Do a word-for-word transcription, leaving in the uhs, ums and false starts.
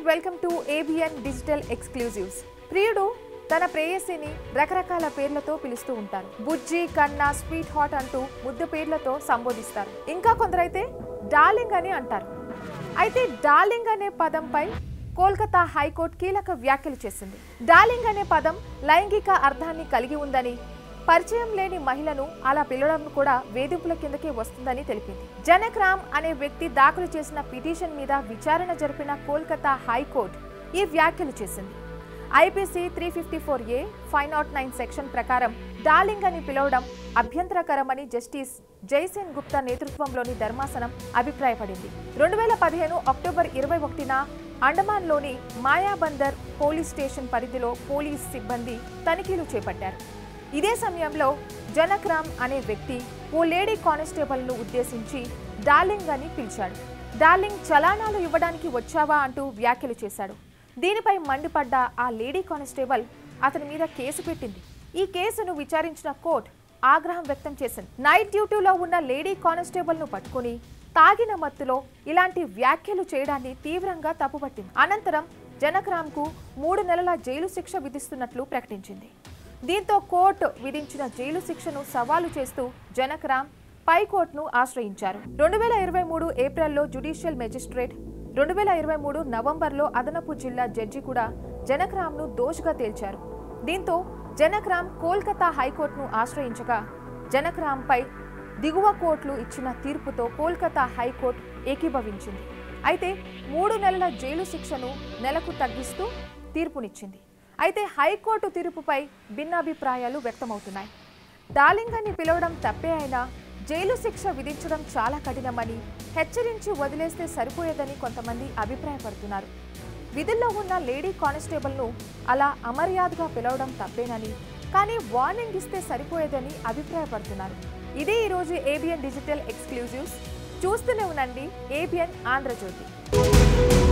Welcome to ABN digital exclusives. ప్రియుడు తన ప్రేయసిని రకరకాల పేర్లతో పిలుస్తూ ఉంటారు. బుజ్జి, కన్నా, స్వీట్ హాట్ అంటూ ముద్దు పేర్లతో సంబోధిస్తారు. ఇంకా కొందరైతే డార్లింగ్ అని అంటారు. అయితే డార్లింగ్ అనే పదంపై కోల్కతా హైకోర్టు కీలక వ్యాఖ్యలు చేసింది. డార్లింగ్ అనే పదం లైంగిక అర్థాన్ని కలిగి ఉందని, పరిచయం లేని మహిళను అలా పిలవడం కూడా వేధింపుల కిందకే వస్తుందని తెలిపింది. జనక్ రామ్ అనే వ్యక్తి దాఖలు చేసిన పిటిషన్ మీద విచారణ జరిపిన కోల్కతా హైకోర్టు ఈ వ్యాఖ్యలు చేసింది. IPC three fifty four A five nought nine section ప్రకారం డార్లింగ్ అని పిలవడం అభ్యంతరకరమని జస్టిస్ జైసేన్ గుప్తా నేతృత్వంలోని ధర్మాసనం అభిప్రాయపడింది. రెండు వేల పదిహేను అక్టోబర్ ఇరవై ఒకటిన అండమాన్లోని మాయాబందర్ పోలీస్ స్టేషన్ పరిధిలో పోలీస్ సిబ్బంది తనిఖీలు చేపట్టారు. ఇదే సమయంలో జనక్ రామ్ అనే వ్యక్తి ఓ లేడీ కానిస్టేబుల్ను ఉద్దేశించి డార్లింగ్ అని పిలిచాడు. డార్లింగ్ చలానాలు ఇవ్వడానికి వచ్చావా అంటూ వ్యాఖ్యలు చేశాడు. దీనిపై మండిపడ్డ ఆ లేడీ కానిస్టేబుల్ అతని మీద కేసు పెట్టింది. ఈ కేసును విచారించిన కోర్టు ఆగ్రహం వ్యక్తం చేసింది. నైట్ డ్యూటీలో ఉన్న లేడీ కానిస్టేబుల్ను పట్టుకుని తాగిన మత్తులో ఇలాంటి వ్యాఖ్యలు చేయడాన్ని తీవ్రంగా తప్పుపట్టింది. అనంతరం జనక్ రామ్కు మూడు నెలల జైలు శిక్ష విధిస్తున్నట్లు ప్రకటించింది. దీంతో కోర్టు విధించిన జైలు శిక్షను సవాలు చేస్తూ జనక్ రామ్ పై కోర్టును ఆశ్రయించారు. రెండు వేల ఇరవై మూడు ఏప్రిల్లో జ్యుడిషియల్ మెజిస్ట్రేట్, రెండు వేల ఇరవై మూడు నవంబర్లో అదనపు జిల్లా జడ్జి కూడా జనక్ రామ్ను దోషిగా తేల్చారు. దీంతో జనక్ రామ్ కోల్కతా హైకోర్టును ఆశ్రయించగా జనక్ రామ్పై దిగువ కోర్టులు ఇచ్చిన తీర్పుతో కోల్కతా హైకోర్టు ఏకీభవించింది. అయితే మూడు నెలల జైలు శిక్షను నెలకు తగ్గిస్తూ తీర్పునిచ్చింది. అయితే హైకోర్టు తీర్పుపై భిన్నాభిప్రాయాలు వ్యక్తమవుతున్నాయి. డార్లింగ్ అని పిలవడం తప్పే అయినా జైలు శిక్ష విధించడం చాలా కఠినమని, హెచ్చరించి వదిలేస్తే సరిపోయేదని కొంతమంది అభిప్రాయపడుతున్నారు. విధుల్లో ఉన్న లేడీ కానిస్టేబుల్ను అలా అమర్యాదగా పిలవడం తప్పేనని, కానీ వార్నింగ్ ఇస్తే సరిపోయేదని అభిప్రాయపడుతున్నారు. ఇదే ఈరోజు ఏబిఎన్ డిజిటల్ ఎక్స్క్లూజివ్స్. చూస్తూనే ఉండండి ఏబిఎన్ ఆంధ్రజ్యోతి.